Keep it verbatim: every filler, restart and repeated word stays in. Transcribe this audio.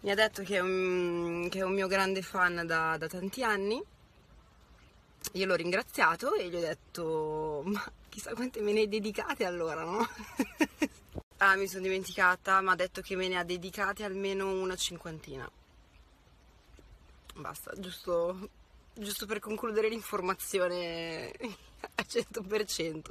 Mi ha detto che è un, che è un mio grande fan da, da tanti anni. Io l'ho ringraziato e gli ho detto, ma chissà quante me ne hai dedicate allora, no? Ah, mi sono dimenticata, mi ha detto che me ne ha dedicate almeno una cinquantina. Basta, giusto, giusto per concludere l'informazione al cento per cento.